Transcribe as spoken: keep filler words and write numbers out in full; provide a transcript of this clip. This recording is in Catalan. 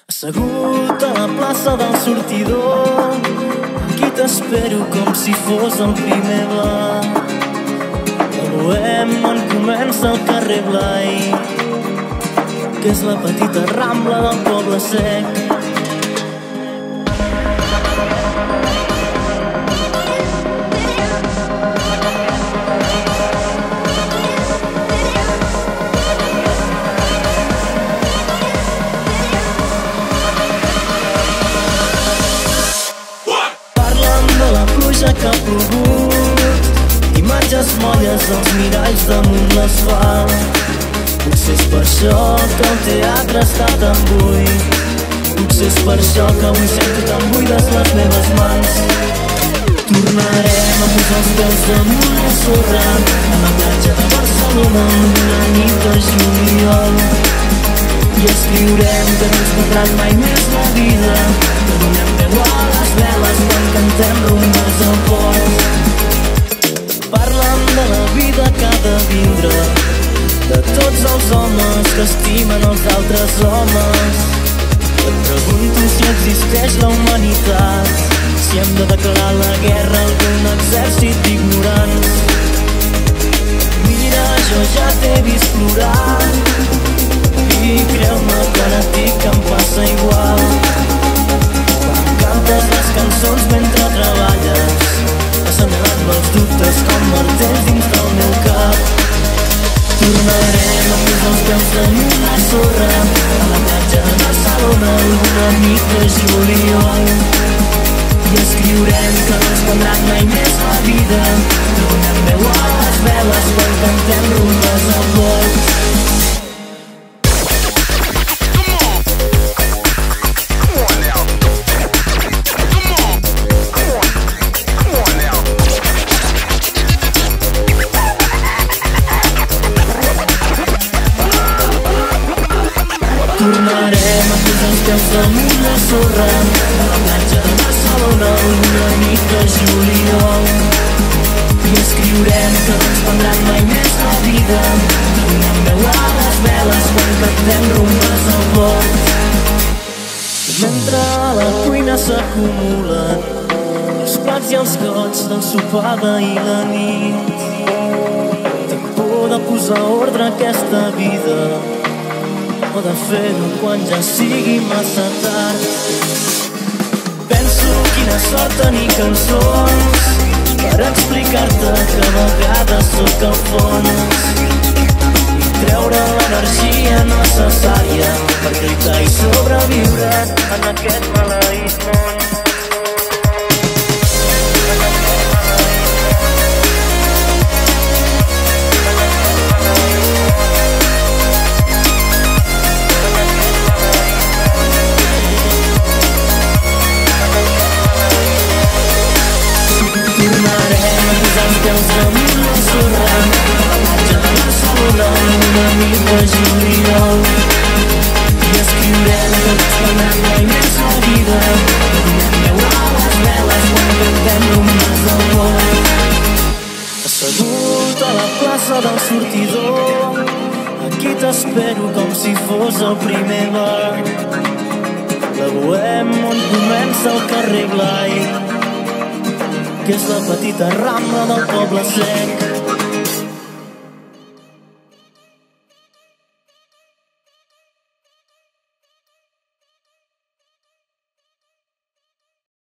Assegut a la plaça del sortidor, aquí t'espero com si fos el primer bar. A Bohem on comença el carrer Blai, que és la petita rambla del Poble Sec. Que ha plogut, imatges molles als miralls damunt l'asfalt. Potser és per això que el teatre està tan buit, potser és per això que avui sento tan buides les meves mans. Tornarem a posar els peus damunt la sorra a la platja de Barcelona una nit de juliol, i escriurem que no ens perdran mai més la vida, que donem veu a les veles quan cantem rumbes al port. Parlen de la vida que ha de vindre, de tots els homes que estimen els altres homes. Et pregunto si existeix la humanitat, si hem de declarar la guerra a algun exèrcit d'ignorants. Mira, jo ja t'he vist plorar, i creu-me que ara a ti que em passa igual. Quan cantes les cançons mentre treballes, assenyalant-me els dubtes com martells dins del meu cap. Tornarem a posar els peus damunt la sorra a la platja de Barcelona alguna nit de juliol, i escriurem que no ens prendran mai més la vida, que donem veu a les veles quan cantem rumbes al bord. Tornarem a posar els peus damunt la sorra a la platja de Barcelona una nit de juliol, i escriurem que no ens prendran mai més la vida, que donem veu a les veles quan cantem rumbes al bord. Mentre a la cuina s'acumulen els plats i els gots del sopar d'ahir la nit, tinc por de posar ordre a aquesta vida, o de fer-ho quan ja sigui massa tard. Penso quina sort tenir cançons per explicar-te que a vegades sóc el fons, i treure l'energia necessària per lluitar i sobreviure en aquest maleït món. Una nit de juliol, i escriurem que no ens prendran mai més la vida, que donem veu a les veles quan cantem rumbes al bord. Assegut a la plaça del sortidor, aquí t'espero com si fos el primer bar. La Bohem on comença el carrer Blai, que és la petita rambla del Poble Sec.